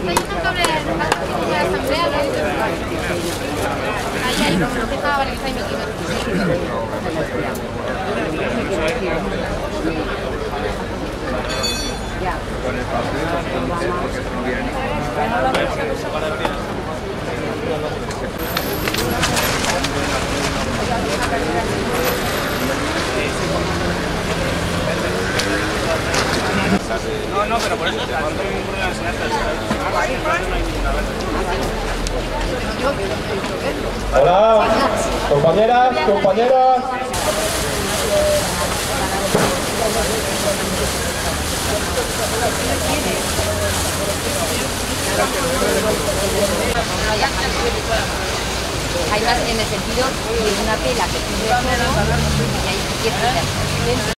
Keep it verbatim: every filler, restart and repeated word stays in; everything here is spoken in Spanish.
está yendo sobre la asamblea, ¿no? Ahí, ahí, que estaba, vale, que está ahí metido. Con el papel, entonces, porque no viene. No, no, pero por eso te mando un problema en Hola, compañeras, compañeras. Hay más en el sentido de una tela que tiene todo y hay que quitar.